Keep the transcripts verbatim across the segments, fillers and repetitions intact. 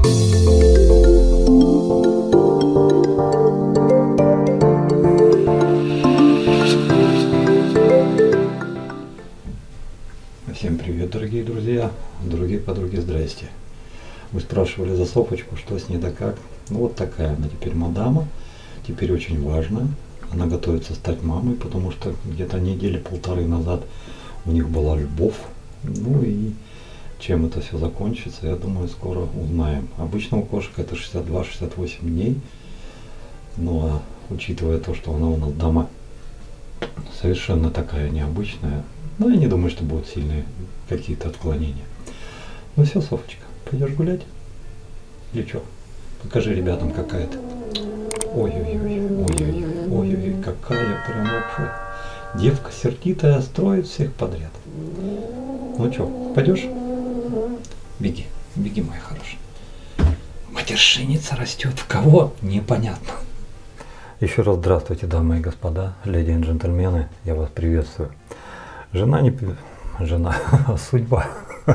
Всем привет, дорогие друзья, дорогие подруги, здрасте. Вы спрашивали за Софочку, что с ней да как. Ну вот такая она теперь мадама, теперь очень важная. Она готовится стать мамой, потому что где-то недели полторы назад у них была любовь. Ну и чем это все закончится, я думаю, скоро узнаем. Обычно у кошек это шестьдесят два — шестьдесят восемь дней. Ну а учитывая то, что она у нас дама совершенно такая необычная, ну я не думаю, что будут сильные какие-то отклонения. Ну все, Софочка, пойдешь гулять? Или что? Покажи ребятам, какая ты. Ой-ой-ой, ой-ой-ой, ой-ой, какая прям вообще. Девка сердитая, строит всех подряд. Ну что, пойдешь? Беги, беги, моя хорошая. Матершинница растет. В кого? Непонятно. Еще раз здравствуйте, дамы и господа, леди и джентльмены, я вас приветствую. Жена не... Жена... Судьба.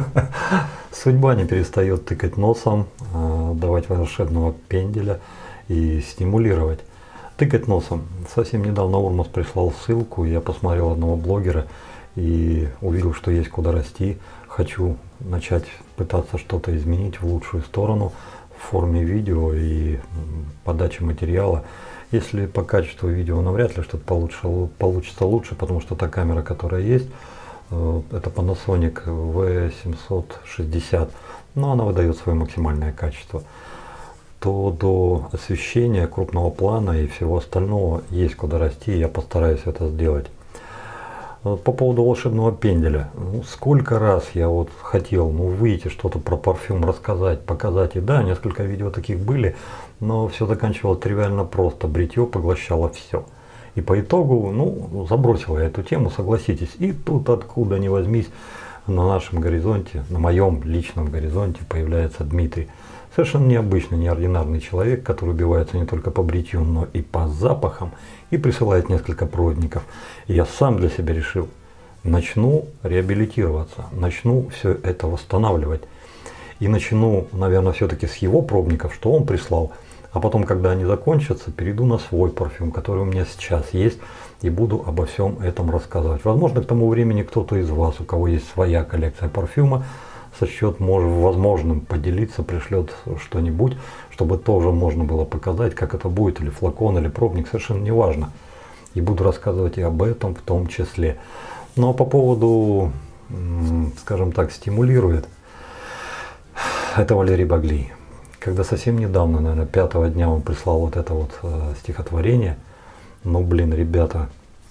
Судьба не перестает тыкать носом, давать волшебного пенделя и стимулировать. Тыкать носом. Совсем недавно Урмас прислал ссылку, я посмотрел одного блогера и увидел, что есть куда расти. Хочу начать пытаться что-то изменить в лучшую сторону в форме видео и подачи материала. Если по качеству видео навряд ли что-то получится, получится лучше, потому что та камера, которая есть, это Panasonic ви семьсот шестьдесят, но она выдает свое максимальное качество, то до освещения крупного плана и всего остального есть куда расти, я постараюсь это сделать. По поводу волшебного пенделя, ну, сколько раз я вот хотел, ну, выйти что-то про парфюм рассказать, показать, и да, несколько видео таких были, но все заканчивалось тривиально просто, бритье поглощало все. И по итогу, ну, забросила я эту тему, согласитесь, и тут откуда ни возьмись на нашем горизонте, на моем личном горизонте появляется Дмитрий. Совершенно необычный, неординарный человек, который убивается не только по бритью, но и по запахам, и присылает несколько проводников. И я сам для себя решил, начну реабилитироваться, начну все это восстанавливать. И начну, наверное, все-таки с его пробников, что он прислал, а потом, когда они закончатся, перейду на свой парфюм, который у меня сейчас есть, и буду обо всем этом рассказывать. Возможно, к тому времени кто-то из вас, у кого есть своя коллекция парфюма, сочтет возможным поделиться, пришлет что-нибудь, чтобы тоже можно было показать, как это будет, или флакон, или пробник, совершенно не важно. И буду рассказывать и об этом в том числе. Но по поводу, скажем так, стимулирует, это Валерий Баглий. Когда совсем недавно, наверное, пятого дня он прислал вот это вот э, стихотворение, ну, блин, ребята,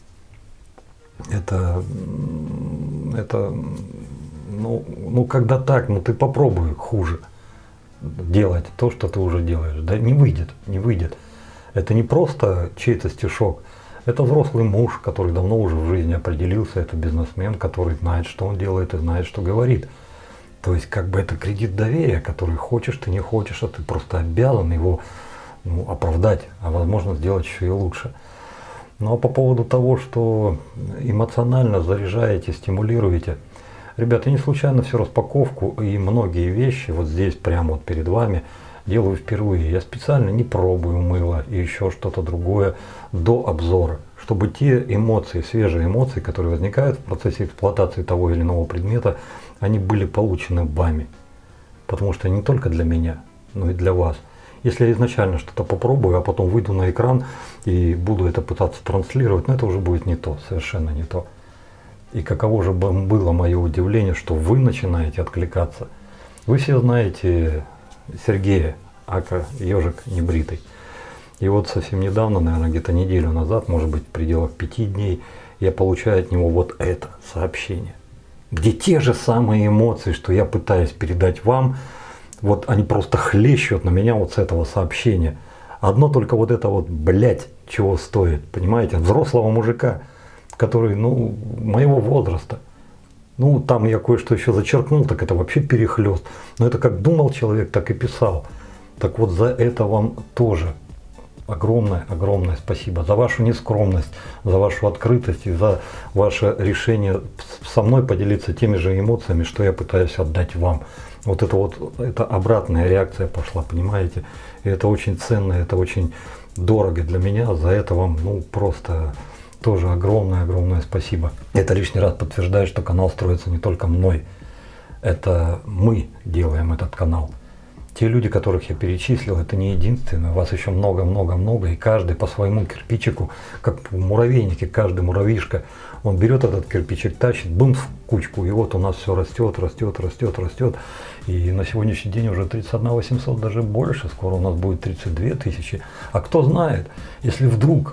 это, это, ну, ну, когда так, ну, ты попробуй хуже делать то, что ты уже делаешь, да, не выйдет, не выйдет. Это не просто чей-то стишок, это взрослый муж, который давно уже в жизни определился, это бизнесмен, который знает, что он делает и знает, что говорит. То есть, как бы это кредит доверия, который хочешь ты, не хочешь, а ты просто обязан его, ну, оправдать, а возможно сделать еще и лучше. Ну а по поводу того, что эмоционально заряжаете, стимулируете, ребята, я не случайно всю распаковку и многие вещи вот здесь прямо вот перед вами делаю впервые. Я специально не пробую мыло и еще что-то другое до обзора, чтобы те эмоции, свежие эмоции, которые возникают в процессе эксплуатации того или иного предмета, они были получены вами. Потому что не только для меня, но и для вас. Если я изначально что-то попробую, а потом выйду на экран и буду это пытаться транслировать, но это уже будет не то, совершенно не то. И каково же было мое удивление, что вы начинаете откликаться. Вы все знаете Сергея, ака ежик небритый. И вот совсем недавно, наверное, где-то неделю назад, может быть в пределах пяти дней, я получаю от него вот это сообщение, где те же самые эмоции, что я пытаюсь передать вам, вот они просто хлещут на меня вот с этого сообщения. Одно только вот это вот, блять, чего стоит, понимаете, взрослого мужика, который, ну, моего возраста. Ну, там я кое-что еще зачеркнул, так это вообще перехлест. Но это как думал человек, так и писал. Так вот за это вам тоже огромное-огромное спасибо. За вашу нескромность, за вашу открытость и за ваше решение со мной поделиться теми же эмоциями, что я пытаюсь отдать вам. Вот это вот, это обратная реакция пошла, понимаете? И это очень ценно, это очень дорого для меня. За это вам, ну, просто тоже огромное-огромное спасибо. Это лишний раз подтверждает, что канал строится не только мной. Это мы делаем этот канал. Те люди, которых я перечислил, это не единственные. Вас еще много-много-много. И каждый по своему кирпичику, как в муравейнике, каждый муравьишка, он берет этот кирпичик, тащит, бум, в кучку. И вот у нас все растет, растет, растет, растет. И на сегодняшний день уже тридцать одна тысяча восемьсот, даже больше. Скоро у нас будет тридцать две тысячи. А кто знает, если вдруг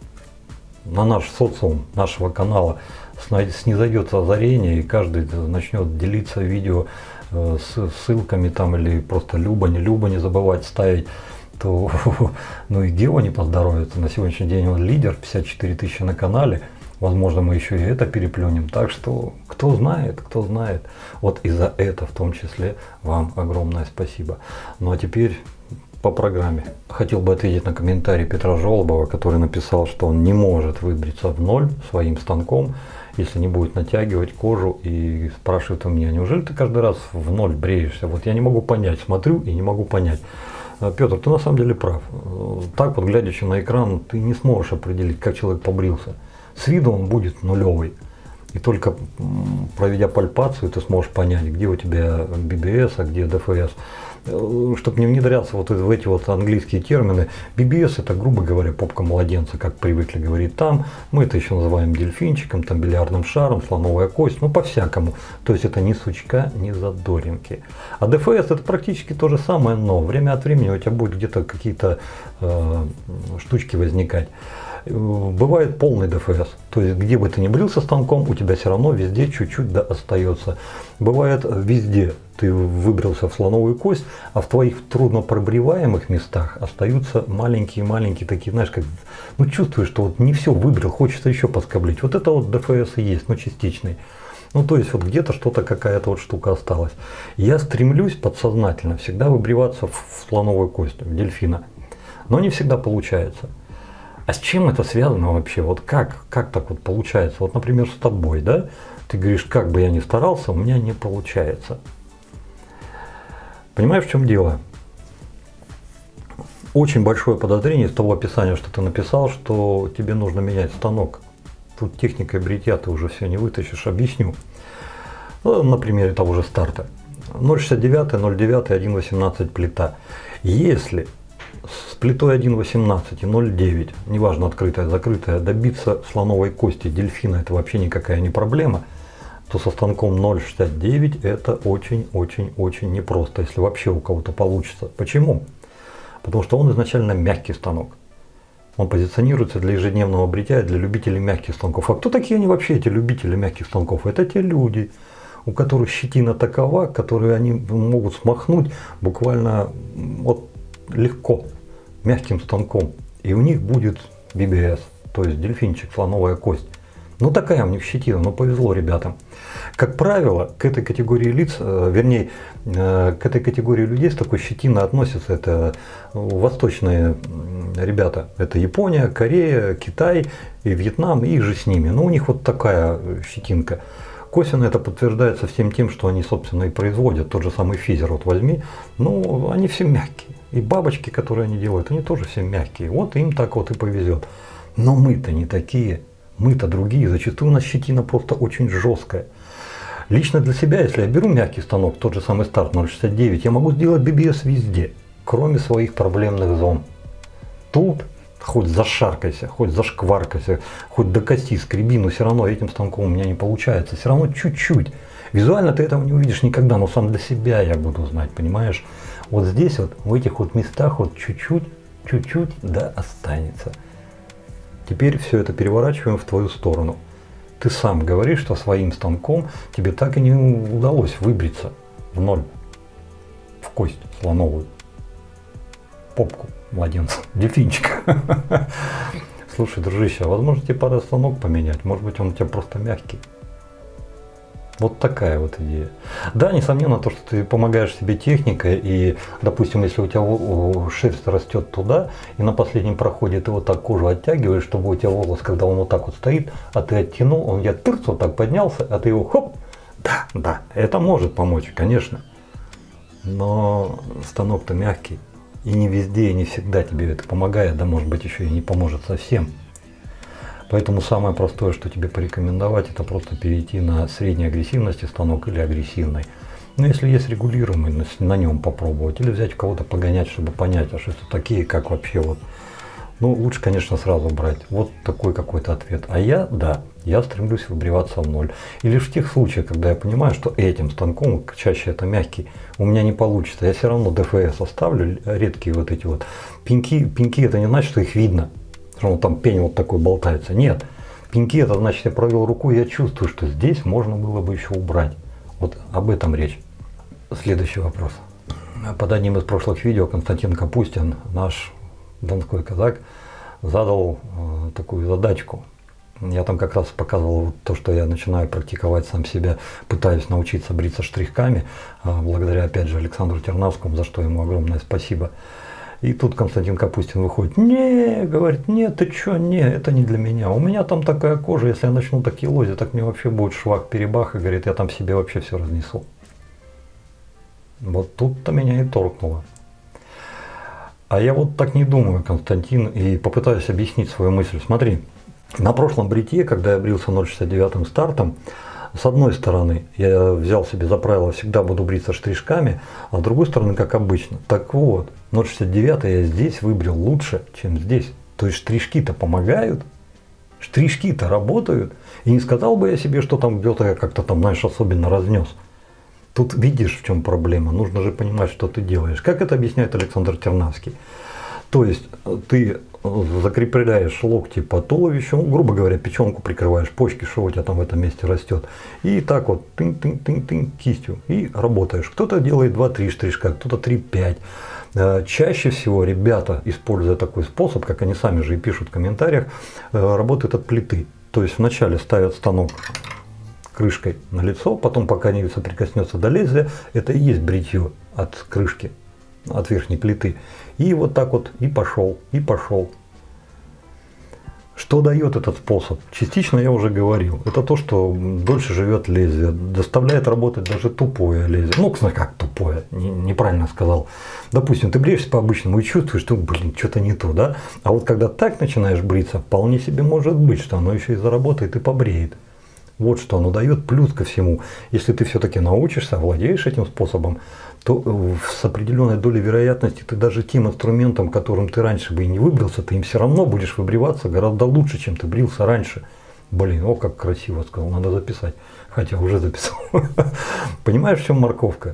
на наш социум нашего канала снизойдет озарение, и каждый начнет делиться видео с ссылками там, или просто Люба, не Люба не забывать ставить, то ну и Гео не поздоровится. На сегодняшний день он лидер, пятьдесят четыре тысячи на канале. Возможно, мы еще и это переплюнем. Так что, кто знает, кто знает. Вот и за это в том числе вам огромное спасибо. Ну а теперь по программе. Хотел бы ответить на комментарий Петра Жолобова, который написал, что он не может выбриться в ноль своим станком, если не будет натягивать кожу, и спрашивает у меня: неужели ты каждый раз в ноль бреешься? Вот я не могу понять, смотрю и не могу понять. Петр, ты на самом деле прав. Так вот, глядячи на экран, ты не сможешь определить, как человек побрился. С виду он будет нулевый. И только проведя пальпацию, ты сможешь понять, где у тебя би би эс, а где ди эф эс. Чтобы не внедряться вот в эти вот английские термины, би би эс это, грубо говоря, попка младенца, как привыкли говорить там. Мы это еще называем дельфинчиком, там бильярдным шаром, слоновая кость, ну по-всякому. То есть это ни сучка, ни задоринки. А ди эф эс это практически то же самое, но время от времени у тебя будет где-то какие-то э, штучки возникать. Бывает полный ди эф эс, то есть где бы ты ни брился станком, у тебя все равно везде чуть-чуть да остается. Бывает везде ты выбрался в слоновую кость, а в твоих труднопробиваемых местах остаются маленькие-маленькие такие, знаешь, как, ну чувствуешь, что вот не все выбрал, хочется еще поскоблить. Вот это вот ди эф эс и есть, но частичный. Ну то есть вот где-то что-то, какая-то вот штука осталась. Я стремлюсь подсознательно всегда выбриваться в слоновую кость, в дельфина, но не всегда получается. А с чем это связано вообще? Вот как, как так вот получается? Вот, например, с тобой, да? Ты говоришь, как бы я ни старался, у меня не получается. Понимаешь, в чем дело? Очень большое подозрение из того описания, что ты написал, что тебе нужно менять станок. Тут техникой бритья ты уже все не вытащишь. Объясню. Ну, на примере того же старта. ноль шестьдесят девять, ноль девять, один восемнадцать плита. Если с плитой один восемнадцать и ноль девять, неважно открытая, закрытая, добиться слоновой кости дельфина это вообще никакая не проблема, то со станком ноль шестьдесят девять это очень-очень-очень непросто, если вообще у кого-то получится. Почему? Потому что он изначально мягкий станок. Он позиционируется для ежедневного бритья и для любителей мягких станков. А кто такие они вообще, эти любители мягких станков? Это те люди, у которых щетина такова, которые они могут смахнуть буквально вот легко, мягким станком. И у них будет би би эс, то есть дельфинчик, слоновая кость. Ну такая у них щетина, ну повезло ребятам. Как правило, к этой категории лиц, вернее, к этой категории людей с такой щетиной относятся это восточные ребята. Это Япония, Корея, Китай и Вьетнам, и же с ними. Ну у них вот такая щетинка. Косвенно это подтверждается всем тем, что они, собственно, и производят. Тот же самый физер, вот возьми, ну они все мягкие. И бабочки, которые они делают, они тоже все мягкие. Вот им так вот и повезет. Но мы-то не такие. Мы-то другие. Зачастую у нас щетина просто очень жесткая. Лично для себя, если я беру мягкий станок, тот же самый старт ноль шестьдесят девять, я могу сделать би би эс везде, кроме своих проблемных зон. Тут хоть зашаркайся, хоть зашкваркайся, хоть до кости скреби, но все равно этим станком у меня не получается. Все равно чуть-чуть. Визуально ты этого не увидишь никогда, но сам для себя я буду знать, понимаешь? Вот здесь вот, в этих вот местах вот чуть-чуть, чуть-чуть, да останется. Теперь все это переворачиваем в твою сторону. Ты сам говоришь, что своим станком тебе так и не удалось выбриться в ноль, в кость слоновую, попку младенца, дельфинчика. Слушай, дружище, а возможно тебе пора станок поменять? Может быть он у тебя просто мягкий? Вот такая вот идея. Да, несомненно, то, что ты помогаешь себе техникой, и, допустим, если у тебя шерсть растет туда, и на последнем проходе ты вот так кожу оттягиваешь, чтобы у тебя волос, когда он вот так вот стоит, а ты оттянул, он я тырц вот так поднялся, а ты его хоп, да, да, это может помочь, конечно. но станок-то мягкий. И не везде, и не всегда тебе это помогает, да может быть еще и не поможет совсем. Поэтому самое простое, что тебе порекомендовать, это просто перейти на средней агрессивности станок или агрессивный. Но если есть регулируемый, на нем попробовать. Или взять у кого-то погонять, чтобы понять, а что это такие, как вообще вот. Ну, лучше, конечно, сразу брать. Вот такой какой-то ответ. А я, да, я стремлюсь выбриваться в ноль. И лишь в тех случаях, когда я понимаю, что этим станком, чаще это мягкий, у меня не получится. Я все равно ДФС оставлю, редкие вот эти вот пеньки. Пеньки это не значит, что их видно, что там пень вот такой болтается. Нет. Пеньки это значит, я провел руку, и я чувствую, что здесь можно было бы еще убрать. Вот об этом речь. Следующий вопрос. Под одним из прошлых видео Константин Капустин, наш донской казак, задал э, такую задачку. Я там как раз показывал вот то, что я начинаю практиковать сам себя, пытаюсь научиться бриться штрихками, э, благодаря опять же Александру Тернавскому, за что ему огромное спасибо. И тут Константин Капустин выходит: не, говорит, нет, ты чё, не, это не для меня. У меня там такая кожа, если я начну такие лози, так мне вообще будет швах-перебах, и говорит, я там себе вообще все разнесу. Вот тут-то меня и торкнуло. А я вот так не думаю, Константин, и попытаюсь объяснить свою мысль. Смотри, на прошлом бритье, когда я брился ноль шестьдесят девятым стартом, с одной стороны, я взял себе за правило всегда буду бриться штришками, а с другой стороны, как обычно. Так вот, ноль шестьдесят девятый я здесь выбрил лучше, чем здесь. То есть штришки-то помогают, штришки-то работают. И не сказал бы я себе, что там где-то я как-то там, знаешь, особенно разнес. Тут видишь, в чем проблема. Нужно же понимать, что ты делаешь. Как это объясняет Александр Тернавский? То есть ты закрепляешь локти по туловищу, ну, грубо говоря, печенку прикрываешь, почки, что у тебя там в этом месте растет. И так вот тынь-тынь-тынь-тынь кистью и работаешь. Кто-то делает два-три штришка, кто-то три-пять. Чаще всего ребята, используя такой способ, как они сами же и пишут в комментариях, работают от плиты. То есть вначале ставят станок крышкой на лицо, потом, пока не соприкоснется до лезвия, это и есть бритье от крышки, от верхней плиты. И вот так вот и пошел, и пошел. Что дает этот способ? Частично я уже говорил. Это то, что дольше живет лезвие, доставляет работать даже тупое лезвие. Ну, как тупое, неправильно сказал. Допустим, ты бреешься по-обычному и чувствуешь, что, блин, что-то не то, да? А вот когда так начинаешь бриться, вполне себе может быть, что оно еще и заработает и побреет. Вот что оно дает, плюс ко всему. Если ты все-таки научишься, овладеешь этим способом, то с определенной долей вероятности ты даже тем инструментом, которым ты раньше бы и не выбрился, ты им все равно будешь выбриваться гораздо лучше, чем ты брился раньше. Блин, о, как красиво сказал, надо записать. Хотя уже записал. Понимаешь, в чем морковка?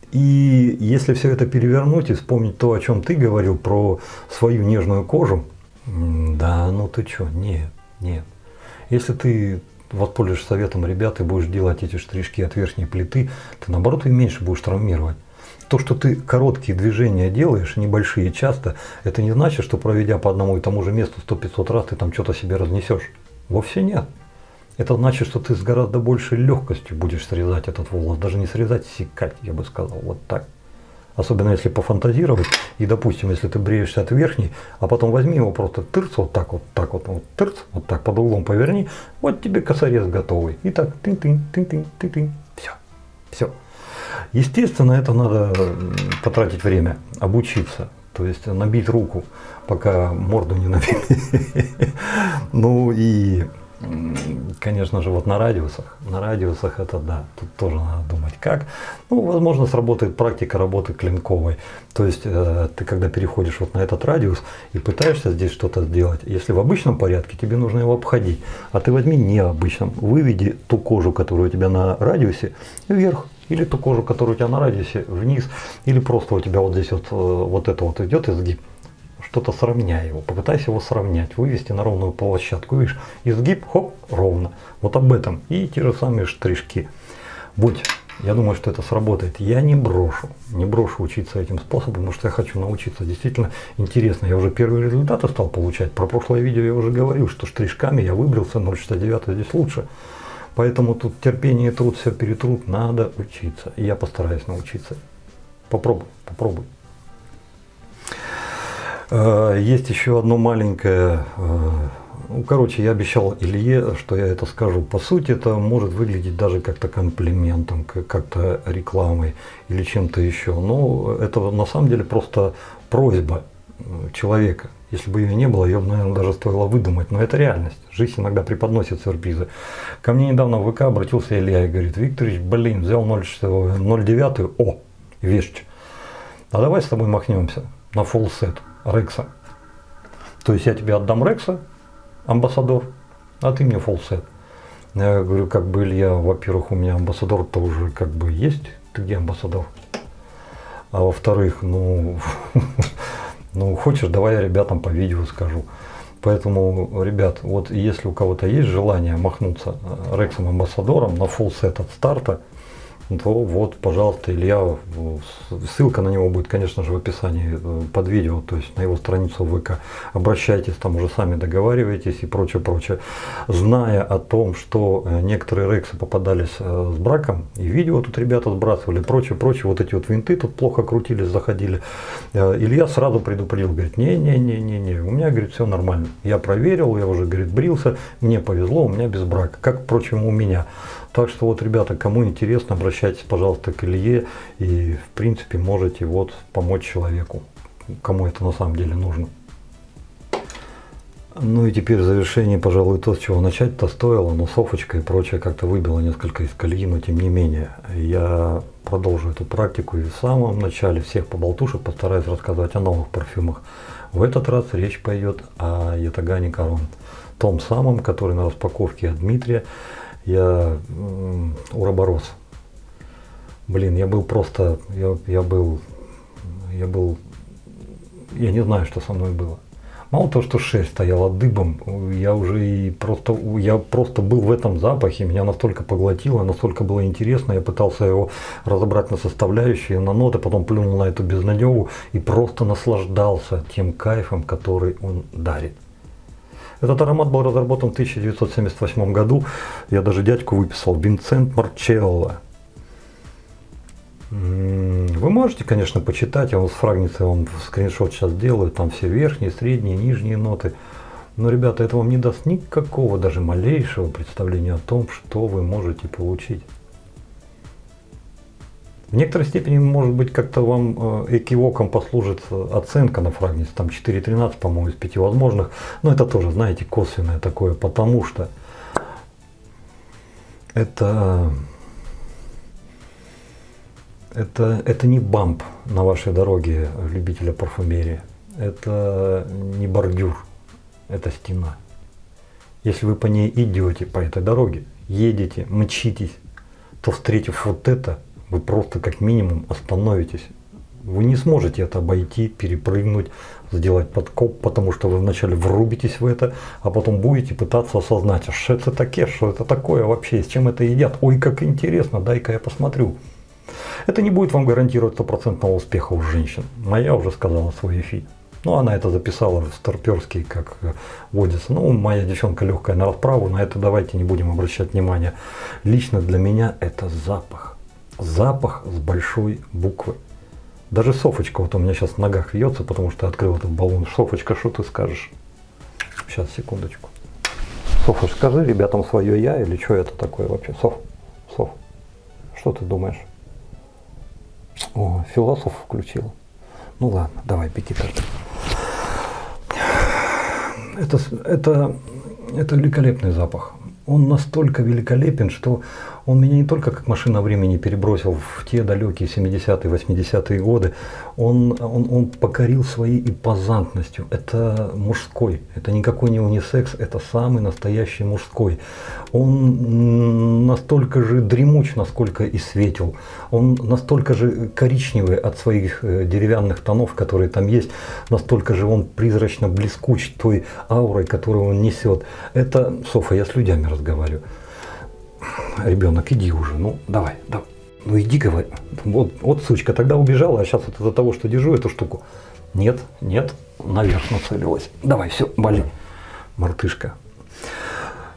И если все это перевернуть и вспомнить то, о чем ты говорил, про свою нежную кожу, да, ну ты что, нет, нет. Если ты воспользуешься советом ребят и будешь делать эти штришки от верхней плиты, ты наоборот и меньше будешь травмировать. То, что ты короткие движения делаешь, небольшие часто, это не значит, что проведя по одному и тому же месту сто-пятьсот раз, ты там что-то себе разнесешь. Вовсе нет. Это значит, что ты с гораздо большей легкостью будешь срезать этот волос. Даже не срезать, секать, я бы сказал, вот так. Особенно если пофантазировать, и, допустим, если ты бреешься от верхней, а потом возьми его просто тырц, вот так вот, так вот, вот тырц, вот так под углом поверни, вот тебе косорез готовый. И так, тынь-тынь, тынь-тынь, тынь-тынь, все, все. Естественно, это надо потратить время, обучиться, то есть набить руку, пока морду не набили. Ну и, конечно же, вот на радиусах, на радиусах это да, тут тоже надо думать как. Ну, возможно, сработает практика работы клинковой. То есть э, ты когда переходишь вот на этот радиус и пытаешься здесь что-то сделать, если в обычном порядке, тебе нужно его обходить. А ты возьми необычном, выведи ту кожу, которая у тебя на радиусе, вверх. Или ту кожу, которая у тебя на радиусе, вниз. Или просто у тебя вот здесь вот, вот это вот идет изгиб. Что-то сравняй его, попытайся его сравнять, вывести на ровную площадку, видишь, изгиб, хоп, ровно. Вот об этом. И те же самые штришки. Будь, я думаю, что это сработает. Я не брошу, не брошу учиться этим способом, потому что я хочу научиться. Действительно интересно. Я уже первые результаты стал получать. Про прошлое видео я уже говорил, что штришками я выбрался, ноль шестьдесят девять здесь лучше. Поэтому тут терпение и труд, все перетрут, надо учиться. И я постараюсь научиться. Попробуй, попробуй. Есть еще одно маленькое Ну, короче, я обещал Илье, что я это скажу. По сути, это может выглядеть даже как-то комплиментом, как-то рекламой или чем-то еще. Но это на самом деле просто просьба человека. Если бы ее не было, ее бы, наверное, даже стоило выдумать. Но это реальность. Жизнь иногда преподносит сюрпризы. Ко мне недавно в ВК обратился Илья и говорит: Викторович, блин, взял ноль девять, о, вещь. А давай с тобой махнемся на full set Рекса. То есть я тебе отдам Рекса, амбассадор, а ты мне full set. Я говорю, как бы, Илья, во-первых, у меня амбассадор-то уже как бы есть. Ты где амбассадор? А во-вторых, ну... Ну, хочешь, давай я ребятам по видео скажу. Поэтому, ребят, вот если у кого-то есть желание махнуться Рексом амбассадором на full set от старта, то вот, пожалуйста, Илья, ссылка на него будет, конечно же, в описании под видео, то есть на его страницу в ВК. Обращайтесь, там уже сами договариваетесь и прочее, прочее. Зная о том, что некоторые рексы попадались с браком, и видео тут ребята сбрасывали, прочее, прочее, вот эти вот винты тут плохо крутились, заходили. Илья сразу предупредил, говорит, не-не-не-не-не, у меня, говорит, все нормально. Я проверил, я уже, говорит, брился, мне повезло, у меня без брака, как, впрочем, у меня. Так что вот, ребята, кому интересно, обращайтесь, пожалуйста, к Илье и, в принципе, можете вот помочь человеку, кому это на самом деле нужно. Ну и теперь в завершении, пожалуй, то, с чего начать-то стоило, но Софочка и прочее как-то выбило несколько из колеи, но тем не менее, я продолжу эту практику и в самом начале всех поболтушек постараюсь рассказать о новых парфюмах. В этот раз речь пойдет о Ятагане Корон, том самом, который на распаковке от Дмитрия. Я э, уроборос. Блин, я был просто, я, я был, я был, я не знаю, что со мной было. Мало того, что шерсть стояла дыбом, я уже и просто, я просто был в этом запахе, меня настолько поглотило, настолько было интересно, я пытался его разобрать на составляющие, на ноты, потом плюнул на эту безнадегу и просто наслаждался тем кайфом, который он дарит. Этот аромат был разработан в тысяча девятьсот семьдесят восьмом году. Я даже дядьку выписал. Винсент Марчелло. Вы можете, конечно, почитать. Я вот с фрагницы вам скриншот сейчас делаю. Там все верхние, средние, нижние ноты. Но, ребята, это вам не даст никакого, даже малейшего представления о том, что вы можете получить. В некоторой степени, может быть, как-то вам экивоком послужит оценка на фрагнице, там четыре тринадцать, по-моему, из пяти возможных, но это тоже, знаете, косвенное такое, потому что это, это, это не бамп на вашей дороге любителя парфюмерии, это не бордюр, это стена. Если вы по ней идете, по этой дороге, едете, мчитесь, то, встретив вот это, вы просто как минимум остановитесь. Вы не сможете это обойти, перепрыгнуть, сделать подкоп, потому что вы вначале врубитесь в это, а потом будете пытаться осознать, а что это такое, что это такое вообще, с чем это едят. Ой, как интересно, дай-ка я посмотрю. Это не будет вам гарантировать стопроцентного успеха у женщин. Моя уже сказала свой эфир. Ну, она это записала в старперский, как водится. Ну, моя девчонка легкая на расправу, на это давайте не будем обращать внимания. Лично для меня это запах. Запах с большой буквы. Даже Софочка вот у меня сейчас в ногах вьется, потому что я открыл этот баллон. Софочка, что ты скажешь? Сейчас, секундочку. Софа, скажи ребятам свое я или что это такое вообще? Соф, Соф, что ты думаешь? О, философ включил. Ну ладно, давай, беги тогда. Это, это, это великолепный запах. Он настолько великолепен, что он меня не только как машина времени перебросил в те далекие семидесятые, восьмидесятые годы, он, он, он покорил своей импозантностью. Это мужской, это никакой не унисекс, это самый настоящий мужской. Он настолько же дремуч, насколько и светел. Он настолько же коричневый от своих деревянных тонов, которые там есть, настолько же он призрачно блескуч той аурой, которую он несет. Это, Софа, я с людьми разговариваю. Ребенок, иди уже, ну давай, давай. Ну иди, говори. Вот, вот сучка, тогда убежала, а сейчас вот из-за того, что держу эту штуку. Нет, нет, наверх нацелилась. Давай, все, вали, мартышка.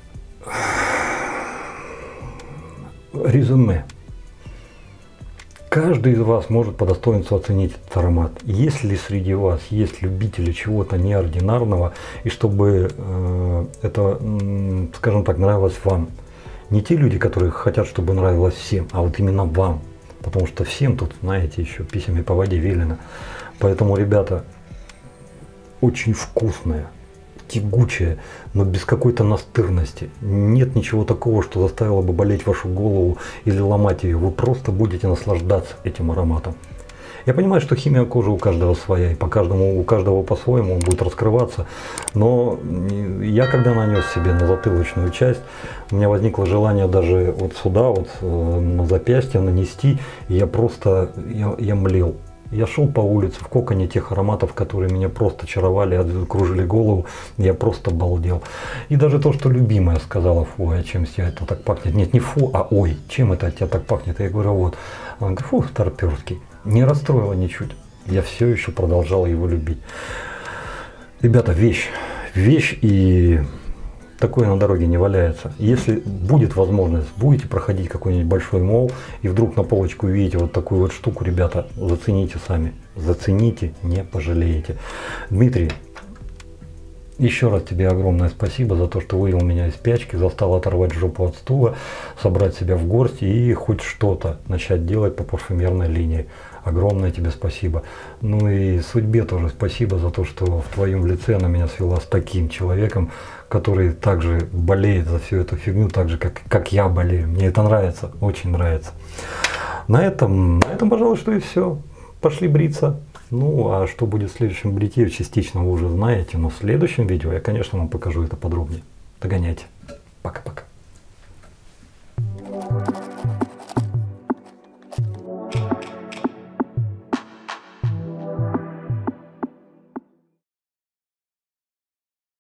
Резюме. каждый из вас может по достоинству оценить этот аромат. Если среди вас есть любители чего-то неординарного, и чтобы э, это, э, скажем так, нравилось вам, не те люди, которые хотят, чтобы нравилось всем, а вот именно вам, потому что всем тут, знаете, еще письмами по воде велено. Поэтому, ребята, очень вкусное, тягучее, но без какой-то настырности. Нет ничего такого, что заставило бы болеть вашу голову или ломать ее. Вы просто будете наслаждаться этим ароматом. Я понимаю, что химия кожи у каждого своя, и по каждому, у каждого по-своему он будет раскрываться. Но я, когда нанес себе на затылочную часть, у меня возникло желание даже вот сюда, вот на запястье нанести, и я просто, я, я млел. Я шел по улице в коконе тех ароматов, которые меня просто чаровали, кружили голову, я просто балдел. И даже то, что любимая сказала: фу, а чем тебя это так пахнет? Нет, не фу, а ой, чем это от тебя так пахнет? Я говорю: вот. Она говорит: фу, старперский. Не расстроила ничуть. Я все еще продолжал его любить. Ребята, вещь. Вещь, и такое на дороге не валяется. Если будет возможность, будете проходить какой-нибудь большой мол, и вдруг на полочку увидите вот такую вот штуку, ребята, зацените сами. Зацените, не пожалеете. Дмитрий, еще раз тебе огромное спасибо за то, что вывел меня из спячки, застал оторвать жопу от стула, собрать себя в горсть и хоть что-то начать делать по парфюмерной линии. Огромное тебе спасибо. Ну и судьбе тоже спасибо за то, что в твоем лице она меня свела с таким человеком, который также болеет за всю эту фигню, так же, как, как я болею. Мне это нравится, очень нравится. На этом, на этом, пожалуй, что и все. Пошли бриться. Ну, а что будет в следующем бритье, частично вы уже знаете, но в следующем видео я, конечно, вам покажу это подробнее. Догоняйте.